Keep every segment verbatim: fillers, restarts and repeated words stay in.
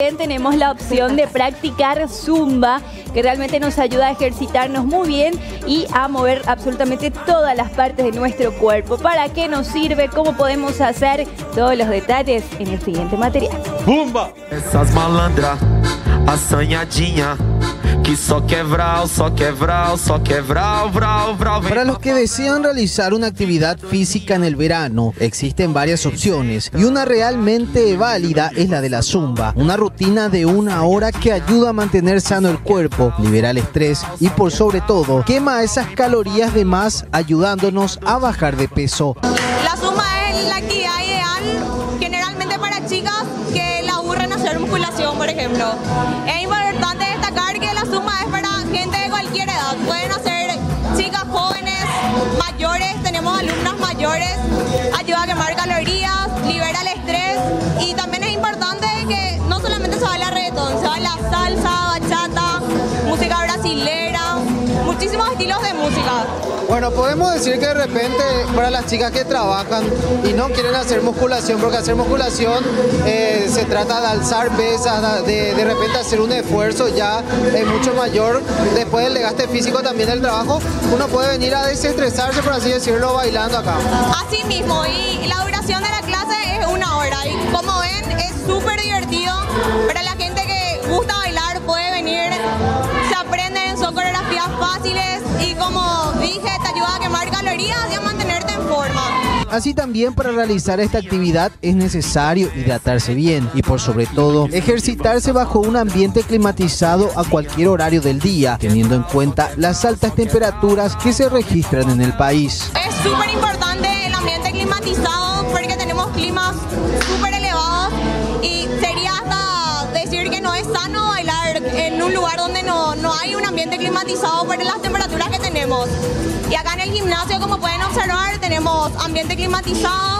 Tenemos la opción de practicar zumba, que realmente nos ayuda a ejercitarnos muy bien y a mover absolutamente todas las partes de nuestro cuerpo. ¿Para qué nos sirve? ¿Cómo podemos hacer? Todos los detalles en el siguiente material. ¡Bumba! Essas malandras, assanhadinha, que só quebral, só quebral, só quebral, vral, vral. Para los que desean realizar una actividad física en el verano, existen varias opciones y una realmente válida es la de la zumba, una rutina de una hora que ayuda a mantener sano el cuerpo, libera el estrés y por sobre todo quema esas calorías de más, ayudándonos a bajar de peso. La zumba es la actividad ideal generalmente para chicas que la aburren hacer musculación, por ejemplo. Es importante destacar que la zumba es para gente de cualquier edad. Pueden hacer chicas jóvenes, mayores, tenemos alumnas mayores, ayuda a quemar calorías, libera el estrés y también es importante que no solamente se baila reggaetón, se baila salsa, bachata, música brasilera, muchísimos estilos de música. Bueno, podemos decir que de repente para las chicas que trabajan y no quieren hacer musculación, porque hacer musculación eh, se trata de alzar pesas, de, de repente hacer un esfuerzo ya eh, mucho mayor, después del desgaste físico también del trabajo, uno puede venir a desestresarse, por así decirlo, bailando acá. Así mismo, y la duración de la clase es una hora y como ven es súper divertido. Para la gente que gusta bailar puede venir, se aprenden, son coreografías fáciles y como dije te ayuda a quemar calorías y a mantenerte en forma. Así también para realizar esta actividad es necesario hidratarse bien y por sobre todo ejercitarse bajo un ambiente climatizado a cualquier horario del día, teniendo en cuenta las altas temperaturas que se registran en el país. Es súper importante el ambiente climatizado porque tenemos climas súper elevados y sería hasta decir que no es sano bailar en un lugar donde no, no hay un ambiente climatizado por las temperaturas que tenemos. Y acá en el gimnasio, como pueden observar, tenemos ambiente climatizado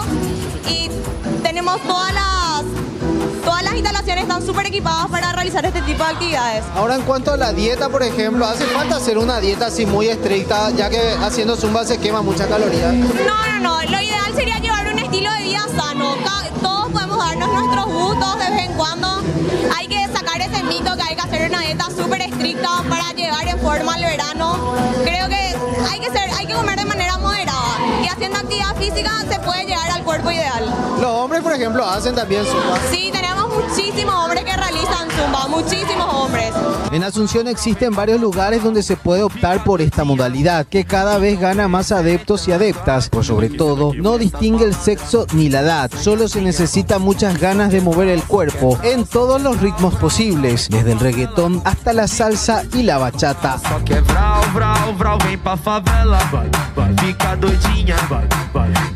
y tenemos todas las, todas las instalaciones están súper equipadas para realizar este tipo de actividades. Ahora en cuanto a la dieta, por ejemplo, ¿hace falta hacer una dieta así muy estricta, ya que haciendo zumba se quema mucha caloría? No, no, no, lo ideal sería llevar un estilo de vida sano. Todos podemos darnos nuestros gustos de vez en cuando. Hay que sacar ese mito que hay que hacer una dieta súper estricta para llevar en forma el verano. Creo que hay que ser, hay que comer de manera moderada y haciendo actividad física se puede llegar al cuerpo ideal. Los hombres, por ejemplo, hacen también zumba. Sí, tenemos muchísimos hombres que realizan zumba, muchísimos hombres. En Asunción existen varios lugares donde se puede optar por esta modalidad, que cada vez gana más adeptos y adeptas. Por sobre todo, no distingue el sexo ni la edad, solo se necesita muchas ganas de mover el cuerpo en todos los ritmos posibles, desde el reggaetón hasta la salsa y la bachata. Só quebral, vral, vral, vem pra favela, fica doidinha,